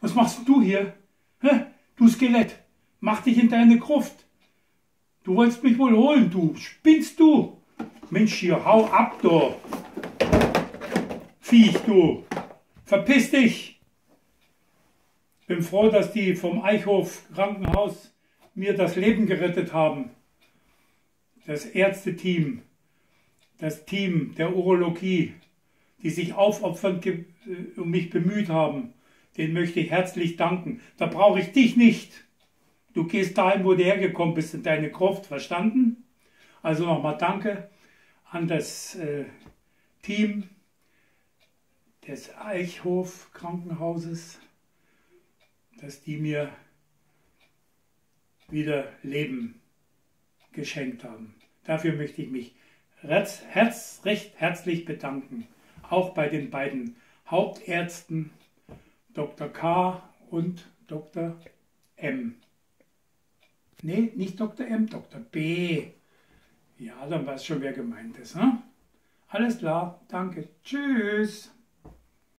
Was machst denn du hier? Hä? Du Skelett, mach dich in deine Gruft. Du wolltest mich wohl holen, du. Spinnst du? Mensch, hier, hau ab, du. Viech, du. Verpiss dich. Bin froh, dass die vom Eichhof Krankenhaus mir das Leben gerettet haben. Das Ärzteteam, das Team der Urologie, die sich aufopfernd um mich bemüht haben, denen möchte ich herzlich danken. Da brauche ich dich nicht. Du gehst dahin, wo du hergekommen bist, in deine Gruft, verstanden? Also nochmal danke an das Team des Eichhof Krankenhauses, dass die mir wieder Leben geschenkt haben. Dafür möchte ich mich recht herzlich bedanken. Auch bei den beiden Hauptärzten, Dr. K. und Dr. M. Nee, nicht Dr. M, Dr. B. Ja, dann weiß schon, wer gemeint ist. Hm? Alles klar, danke. Tschüss.